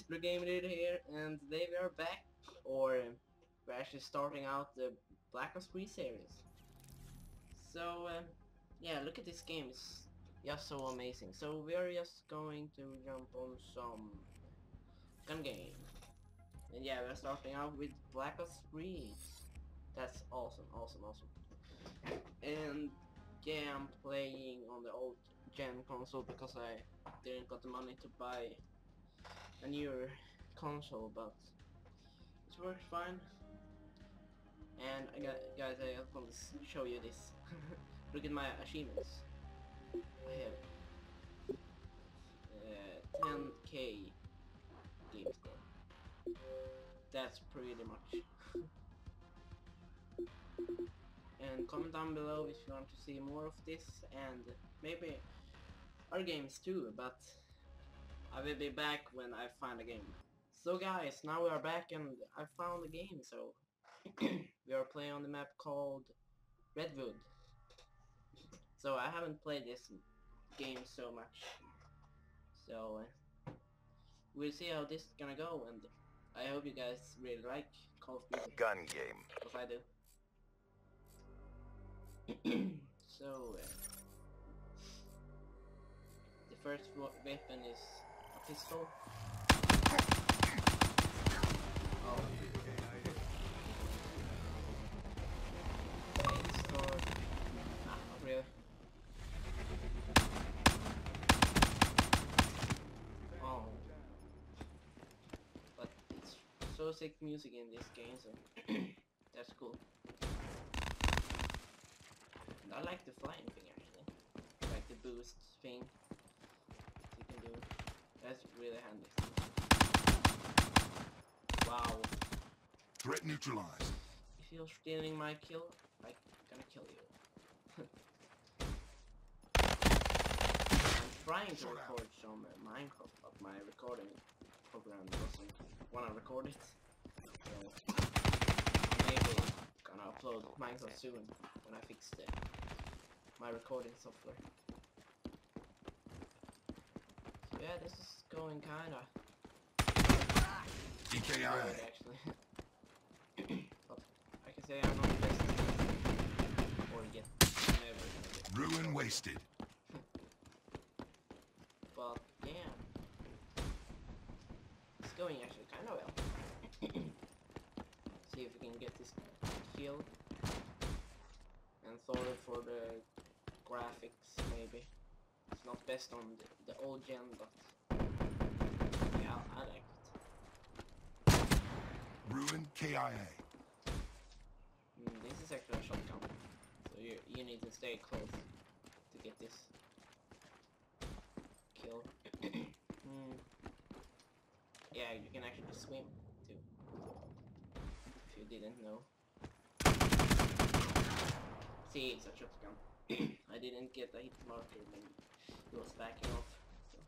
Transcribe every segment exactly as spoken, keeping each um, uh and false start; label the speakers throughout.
Speaker 1: Blue Game Leader here, and today we are back, or we're actually starting out the Black Ops three series. So, uh, yeah, look at this game, it's just so amazing. So we are just going to jump on some gun game. And yeah, we're starting out with Black Ops three. That's awesome, awesome, awesome. And yeah, I'm playing on the old gen console because I didn't got the money to buy a newer console, but it works fine. And I got, guys, I just want to show you this. Look at my achievements. I have uh, ten K game score. That's pretty much. And comment down below if you want to see more of this and maybe other games too, but I will be back when I find a game. So guys, now we are back and I found a game, so we are playing on the map called Redwood. So I haven't played this game so much, so uh, we'll see how this is gonna go, and I hope you guys really like Call of Duty.
Speaker 2: Gun game.
Speaker 1: Because I do. So uh, the first weapon is a pistol. Oh. Sword. Ah, not really. Oh. But it's so sick music in this game, so that's cool. And I like the flying thing actually. Like the boost thing you can do. That's really handy. Wow.
Speaker 2: Threat neutralized.
Speaker 1: If you're stealing my kill, I'm gonna kill you. I'm trying to record some uh, Minecraft, but my recording program doesn't wanna record it. So I'm maybe gonna upload Minecraft soon when I fix the, my recording software. So yeah, this is going kinda
Speaker 2: D K I.
Speaker 1: good actually. But I can say I'm not the best or yet. Never gonna get.
Speaker 2: Ruin wasted.
Speaker 1: But yeah, it's going actually kind of well. See if we can get this kill. And sorry for the graphics, maybe. It's not best on the, the old gen, but yeah, I like it.
Speaker 2: Ruin K I A.
Speaker 1: Mm, this is actually a shotgun, so you you need to stay close to get this kill. mm. Yeah, you can actually swim too, if you didn't know. See, it's a shotgun. I didn't get a hit marker when he was backing off. So.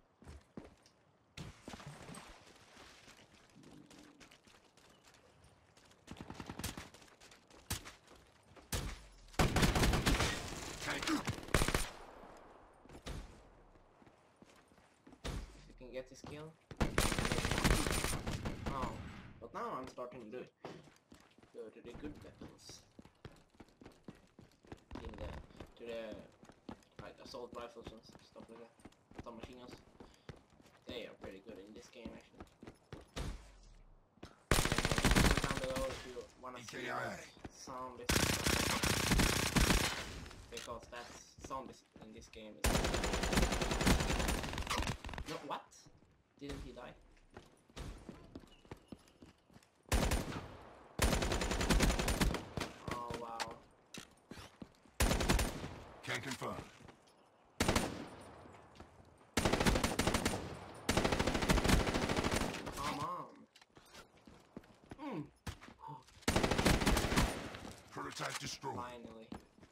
Speaker 1: If you can get this kill. Oh, but now I'm starting to go to the good weapons. In the to the like assault rifles and stuff like that. Submachine guns. They are pretty good in this game actually. Down below if you wanna see like, zombies. Because that's zombies in this game. No, what? Didn't he die? Oh wow.
Speaker 2: Can confirm.
Speaker 1: Come on. Mm.
Speaker 2: Prototype destroyed.
Speaker 1: Finally.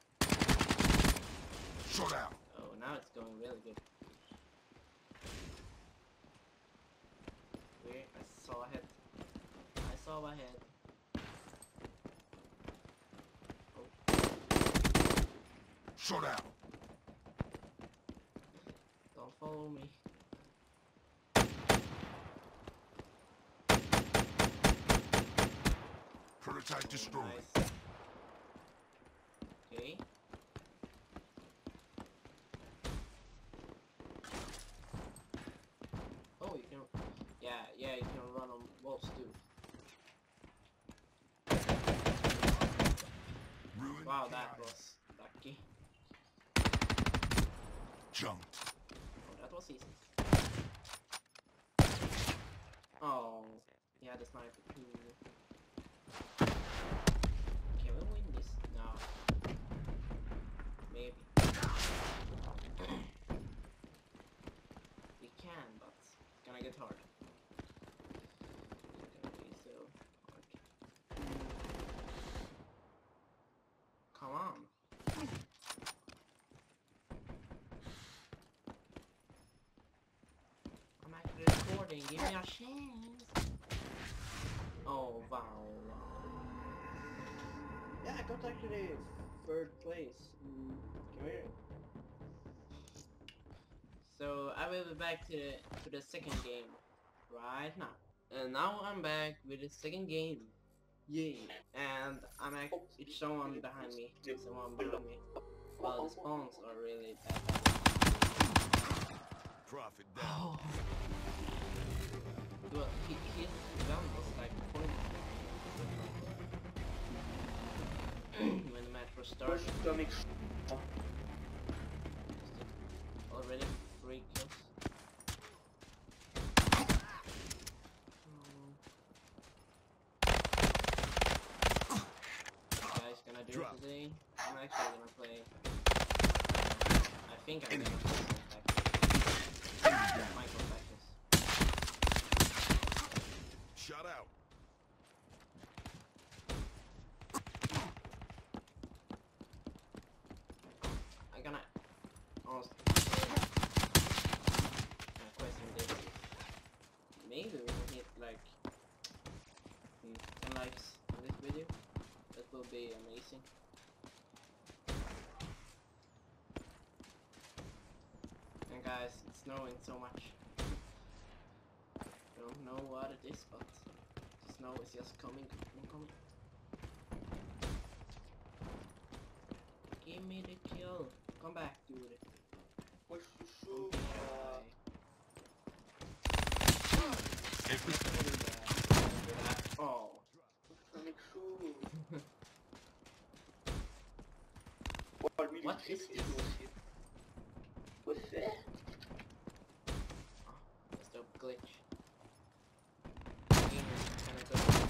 Speaker 2: Shot out.
Speaker 1: Oh, now it's going really good. Wait, I saw a head. I saw a head. Oh.
Speaker 2: Shot out.
Speaker 1: Don't follow me.
Speaker 2: Prototype destroyed.
Speaker 1: Nice. Okay. Oh, you can. Yeah, yeah, you can run on walls too.
Speaker 2: Ruin
Speaker 1: Wow,
Speaker 2: K
Speaker 1: that
Speaker 2: I A.
Speaker 1: was lucky.
Speaker 2: Jumped.
Speaker 1: Oh, that was easy. Oh, yeah, the sniper too. Can we win this? No. Maybe. We can, but it's gonna get hard. It's gonna be so hard. Come on. I'm actually recording. Give me a chance. Oh wow. Yeah, I got actually third place. Mm, come here. So I will be back to the to the second game right now. And now I'm back with the second game. Yay! And I'm act it's someone behind me. Someone behind me. Well, the spawns are really bad.
Speaker 2: Profit down.
Speaker 1: Oh. Well, he, his gun was like pointing. When the match was started. Already three kills. Guys, gonna do
Speaker 2: Drop.
Speaker 1: it today. I'm actually gonna play. I think I'm gonna play some practice. Michael practice.
Speaker 2: Shut out.
Speaker 1: I'm gonna ask. My question is, maybe we can hit like mm, ten likes on this video. That will be amazing. And guys, it's snowing so much. I don't know what it is, but the snow is just coming and coming. Give me the kill. Come back, dude. Don't be shy.
Speaker 2: Every
Speaker 1: Don't do that. Don't do that. Oh. What is this?
Speaker 3: What's that?
Speaker 1: Oh, just a glitch. Game is kinda good.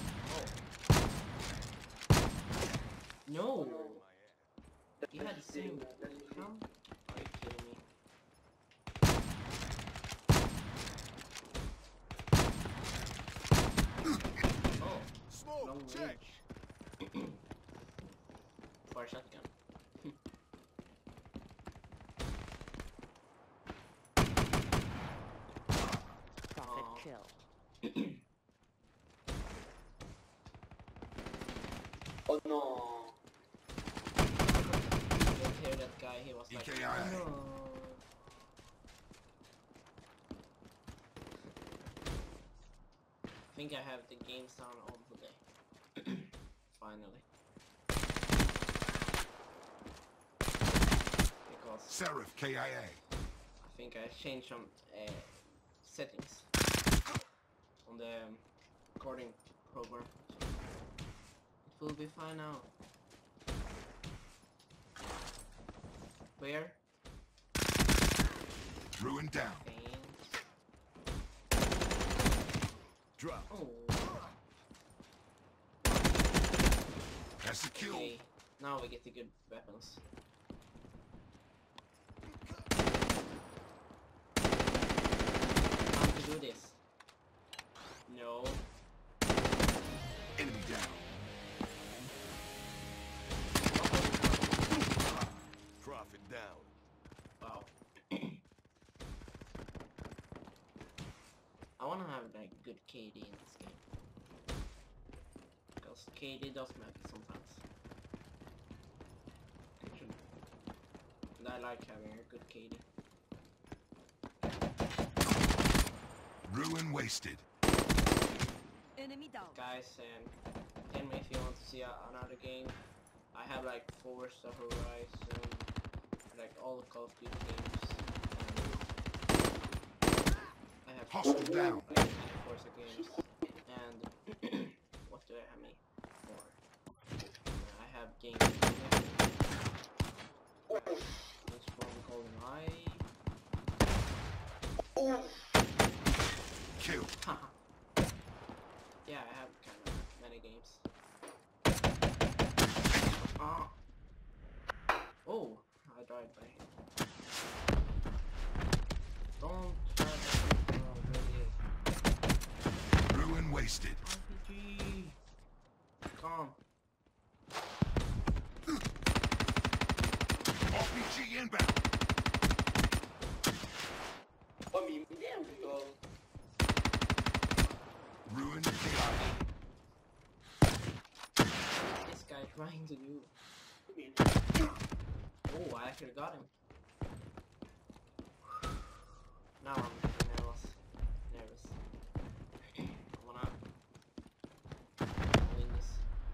Speaker 1: Oh. No! You had the same income? Are you kidding me? Oh,
Speaker 2: smoke.
Speaker 1: long
Speaker 2: Check.
Speaker 1: range. For a shotgun.
Speaker 4: Profit
Speaker 1: Aw.
Speaker 4: kill.
Speaker 3: Oh no.
Speaker 1: You hear that guy, he was like,
Speaker 2: E K I A.
Speaker 1: no. I think I have the game sound on today. Finally. Because
Speaker 2: Seraph K I A.
Speaker 1: I think I changed some uh, settings on the um, recording program. It will be fine now. Where?
Speaker 2: Ruin down.
Speaker 1: Thanks.
Speaker 2: Drop.
Speaker 1: Oh.
Speaker 2: That's a kill.
Speaker 1: Okay. Now we get the good weapons. How to do this? No.
Speaker 2: Enemy down. Profit down.
Speaker 1: Wow. I wanna have like good K D in this game. Because K D does matter sometimes. Actually. And I like having a good K D.
Speaker 2: Ruin wasted.
Speaker 4: Enemy down.
Speaker 1: Guys, um, tell me if you want see uh, another game. I have like Forza Horizon, like all Call of Duty games. I have
Speaker 2: Hostile down.
Speaker 1: like Forza games. And what do I have me for? I have games. This one GoldenEye.
Speaker 2: Kill.
Speaker 1: Haha. Yeah, I have kind of many games. Ah. Oh, I died by him. Don't try to already.
Speaker 2: Ruin wasted.
Speaker 1: R P G. Calm.
Speaker 2: R P G inbound.
Speaker 3: Oh mais merde toi.
Speaker 2: Ruin K I
Speaker 1: What's this guy trying to do? Oh, I actually got him. Now I'm nervous. Nervous. I wanna win this.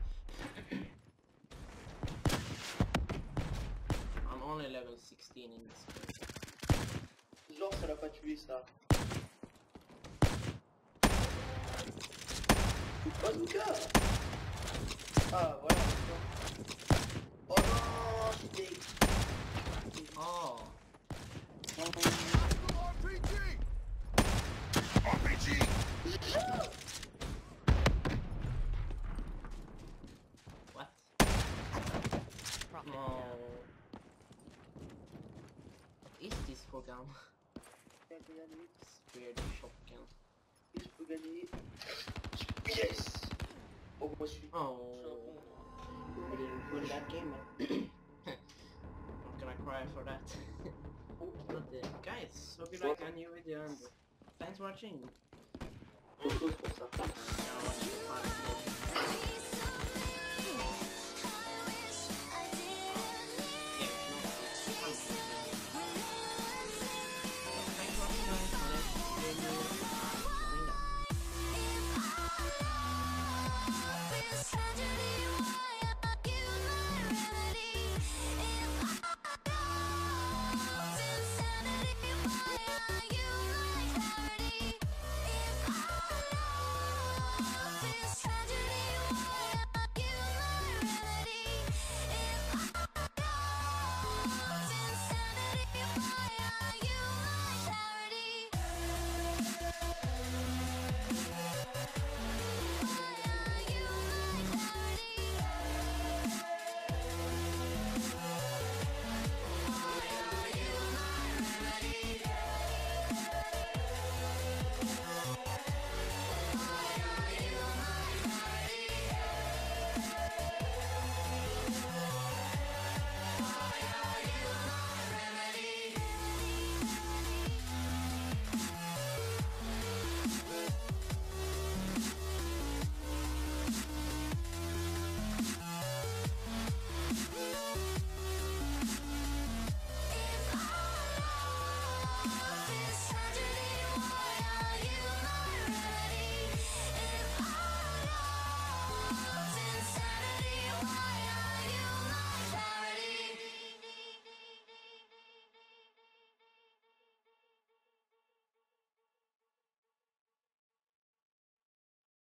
Speaker 1: I'm only level sixteen in this game.
Speaker 3: Genre ça l'a pas tué ça. Bazooka. Ah voilà. Oh non, j'étais...
Speaker 1: Oh,
Speaker 2: R P G. R P G.
Speaker 1: what?
Speaker 4: Profit
Speaker 1: No.
Speaker 4: down.
Speaker 1: What is this for gun?
Speaker 3: Je peux gagner.
Speaker 1: Weird shotgun.
Speaker 3: Je peux gagner. Yes. Oh moi je suis...
Speaker 1: Oh, we didn't win that game. Not gonna cry for that. But uh, guys, hope you like our new video and thanks for watching.
Speaker 3: Autre chose pour ça.
Speaker 1: Now,